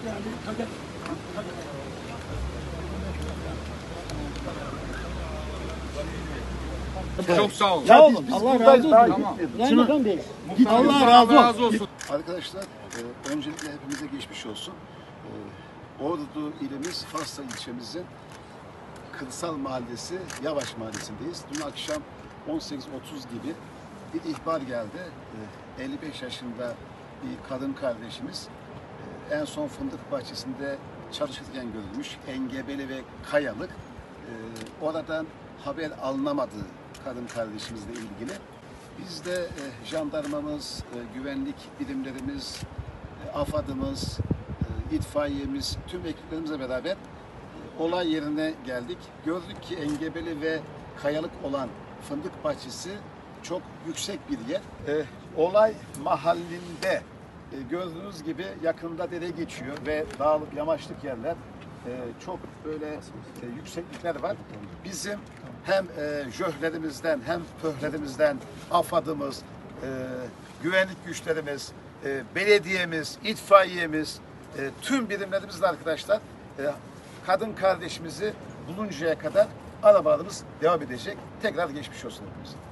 Çok sağ olun. Sağ olun. Allah razı olsun. Tamam. Kaymakam Bey. Allah razı olsun. Arkadaşlar öncelikle hepimize geçmiş olsun. Ordu ilimiz Fasla ilçemizin Kırsal Mahallesi Yavaş Mahallesi'ndeyiz. Dün akşam 18.30 gibi bir ihbar geldi. 55 yaşında bir kadın kardeşimiz en son fındık bahçesinde çalışırken görülmüş. Engebeli ve kayalık. Oradan haber alınamadı kadın kardeşimizle ilgili. Biz de jandarmamız, güvenlik birimlerimiz, AFAD'ımız, itfaiyemiz, tüm ekiplerimizle beraber olay yerine geldik. Gördük ki engebeli ve kayalık olan fındık bahçesi çok yüksek bir yer. Olay mahallinde gördüğünüz gibi yakında dere geçiyor ve dağlık yamaçlık yerler. Çok böyle yükseklikler var. Bizim hem jöhlerimizden hem pöhlerimizden AFAD'ımız, güvenlik güçlerimiz, belediyemiz, itfaiyemiz, tüm birimlerimizle arkadaşlar kadın kardeşimizi buluncaya kadar arabalarımız devam edecek. Tekrar geçmiş olsun hepimize.